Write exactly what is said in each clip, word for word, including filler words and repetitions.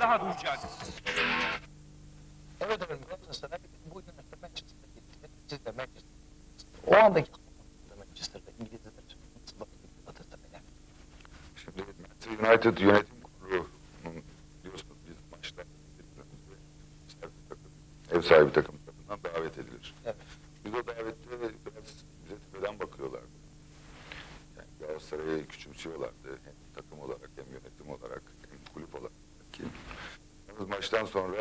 daha duyacak. Evet efendim, Galatasaray bu yönette Manchester'a gitti. Siz de Manchester. O andaki Manchester'da İngilizler nasıl bakıyor Galatasaray'a? Şimdi Manchester United yönetim kurulunun biliyorsunuz biz maçta ev sahibi takım tarafından davet edilir. Evet. Biz o davette biraz bize tepeden bakıyorlardı. Yani Galatasaray'ı küçümsüyorlardı. Hem takım olarak hem yönetim olarak hem kulüp olarak. Ki. Yalnız maçtan sonra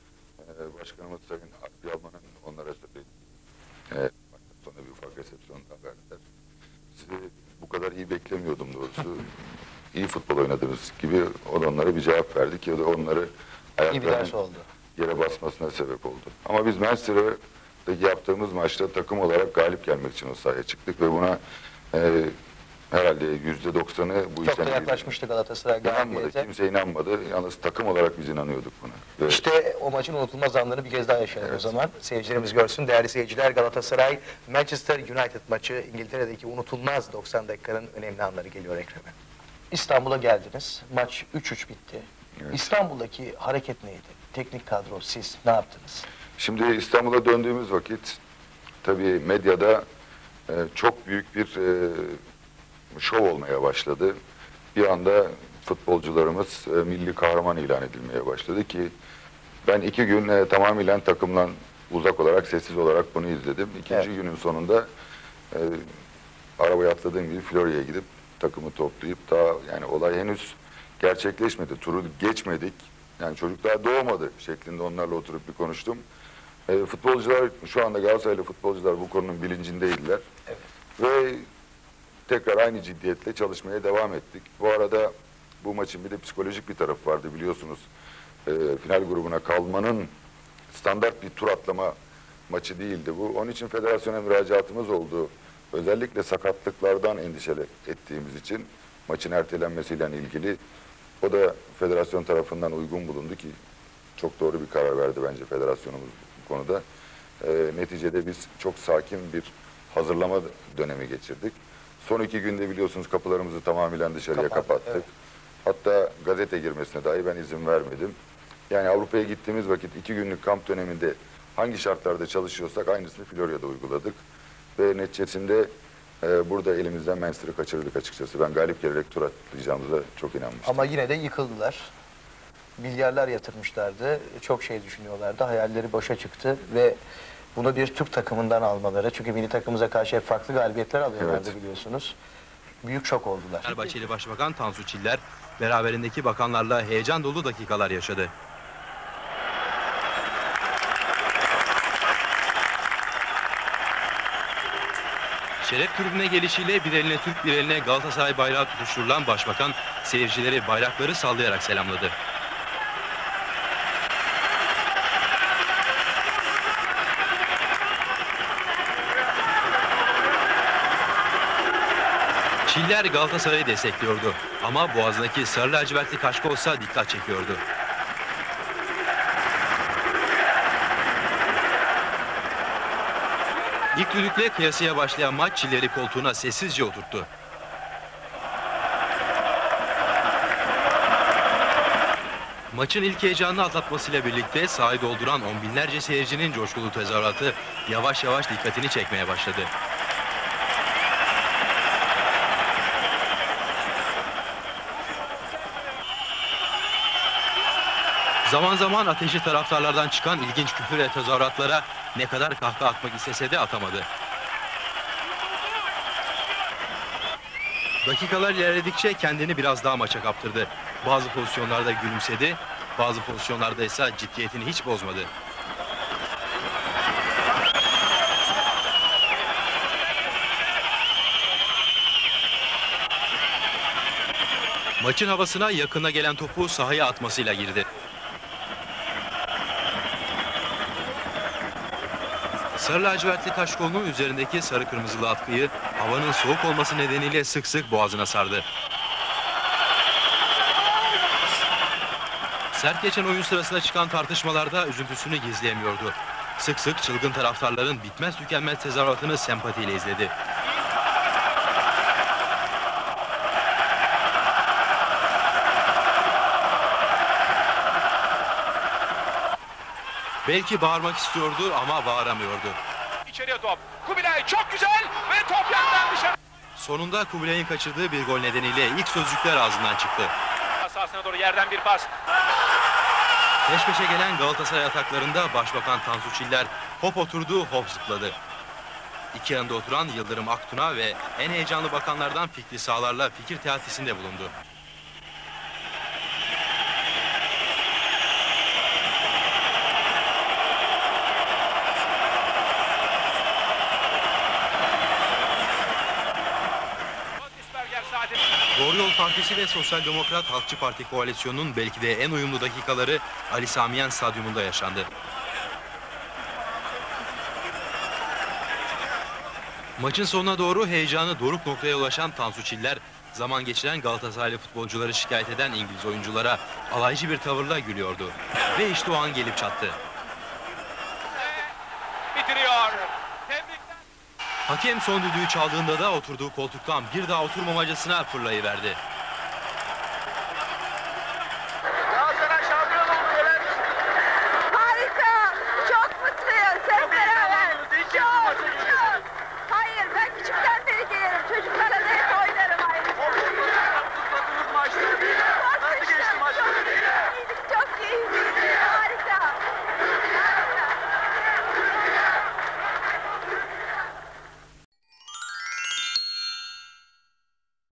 e, Başkanımız Sayın Alp Yalman'ın onlara söylediği e, maçtan sonra bir ufak resepsiyonda verdiler. Sizi bu kadar iyi beklemiyordum doğrusu. İyi futbol oynadınız gibi onlara bir cevap verdik ya da onları ayaklarının yere basmasına sebep oldu. Ama biz Manchester'daki yaptığımız maçta takım olarak galip gelmek için o sahaya çıktık ve buna e, herhalde yüzde doksanı bu çok da yaklaşmıştı Galatasaray galibiyete. Kimse inanmadı. Yalnız takım olarak biz inanıyorduk buna. Ve İşte o maçın unutulmaz anlarını bir kez daha yaşayalım evet. O zaman. Seyircilerimiz görsün. Değerli seyirciler, Galatasaray Manchester United maçı, İngiltere'deki unutulmaz doksan dakikanın önemli anları geliyor ekrana. İstanbul'a geldiniz. Maç üç üç bitti. Evet. İstanbul'daki hareket neydi? Teknik kadro, siz ne yaptınız? Şimdi İstanbul'a döndüğümüz vakit tabii medyada e, çok büyük bir e, şov olmaya başladı. Bir anda futbolcularımız e, milli kahraman ilan edilmeye başladı ki ben iki gün e, tamamıyla takımdan uzak olarak, sessiz olarak bunu izledim. İkinci evet. günün sonunda e, arabaya atladığım gibi Florya'ya gidip takımı toplayıp daha yani olay henüz gerçekleşmedi. Turu geçmedik. Yani çocuk daha doğmadı şeklinde onlarla oturup bir konuştum. E, futbolcular, şu anda Galatasaraylı futbolcular bu konunun bilincindeydiler. Evet. Ve tekrar aynı ciddiyetle çalışmaya devam ettik. Bu arada bu maçın bir de psikolojik bir tarafı vardı biliyorsunuz. E, final grubuna kalmanın standart bir tur atlama maçı değildi bu. Onun için federasyona müracaatımız oldu. Özellikle sakatlıklardan endişe ettiğimiz için maçın ertelenmesiyle ilgili o da federasyon tarafından uygun bulundu ki çok doğru bir karar verdi bence federasyonumuz bu konuda. E, neticede biz çok sakin bir hazırlama dönemi geçirdik. Son iki günde biliyorsunuz kapılarımızı tamamen dışarıya Kapat, kapattık. Evet. Hatta gazete girmesine dahi ben izin vermedim. Yani Avrupa'ya gittiğimiz vakit iki günlük kamp döneminde hangi şartlarda çalışıyorsak aynısını Florya'da uyguladık. Ve neticesinde e, burada elimizden Manchester'ı kaçırdık açıkçası. Ben galip gelerek tur atlayacağımıza çok inanmıştım. Ama yine de yıkıldılar. Milyarlar yatırmışlardı. Çok şey düşünüyorlardı. Hayalleri boşa çıktı ve bunu bir Türk takımından almaları. Çünkü milli takımımıza karşı hep farklı galibiyetler alıyorlardı evet. biliyorsunuz. Büyük şok oldular. Fenerbahçeli Başbakan Tansu Çiller beraberindeki bakanlarla heyecan dolu dakikalar yaşadı. Şeref tribüne gelişiyle bir eline Türk bir eline Galatasaray bayrağı tutuşturulan Başbakan seyircileri bayrakları sallayarak selamladı. Çiller Galatasaray'ı destekliyordu ama boğazındaki sarı lacivertli kaşkolsa dikkat çekiyordu. İlk düdükle kıyasıya başlayan maç Çiller'i koltuğuna sessizce oturttu. Maçın ilk heyecanını atlatmasıyla birlikte sahayı dolduran on binlerce seyircinin coşkulu tezahüratı yavaş yavaş dikkatini çekmeye başladı. Zaman zaman ateşli taraftarlardan çıkan ilginç küfür ve tezahüratlara ne kadar kahkaha atmak istese de atamadı. Dakikalar ilerledikçe kendini biraz daha maça kaptırdı. Bazı pozisyonlarda gülümsedi, bazı pozisyonlarda ise ciddiyetini hiç bozmadı. Maçın havasına yakına gelen topu sahaya atmasıyla girdi. Sarı lacivertli kaşkolunun üzerindeki sarı kırmızılı atkıyı havanın soğuk olması nedeniyle sık sık boğazına sardı. Sert geçen oyun sırasında çıkan tartışmalarda üzüntüsünü gizleyemiyordu. Sık sık çılgın taraftarların bitmez tükenmez tezahüratını sempatiyle izledi. Belki bağırmak istiyordu ama bağıramıyordu. İçeriye top. Kubilay çok güzel ve top yandan dışarı. Sonunda Kubilay'ın kaçırdığı bir gol nedeniyle ilk sözcükler ağzından çıktı. Sahasına doğru yerden bir pas. Peş peşe gelen Galatasaray ataklarında Başbakan Tansu Çiller hop oturdu, hop zıpladı. İki yanında oturan Yıldırım Aktun'a ve en heyecanlı bakanlardan Fikri Sağlar'la fikir teatisinde bulundu. Doğru Yol Partisi ve Sosyal Demokrat Halkçı Parti koalisyonunun belki de en uyumlu dakikaları Ali Sami Yen Stadyumunda yaşandı. Maçın sonuna doğru heyecanı doruk noktaya ulaşan Tansu Çiller, zaman geçiren Galatasaraylı futbolcuları şikayet eden İngiliz oyunculara alaycı bir tavırla gülüyordu. Ve işte o an gelip çattı. Bitiriyor. Tebrikler. Hakem son düdüğü çaldığında da oturduğu koltuktan bir daha oturmamacasına fırlayıverdi.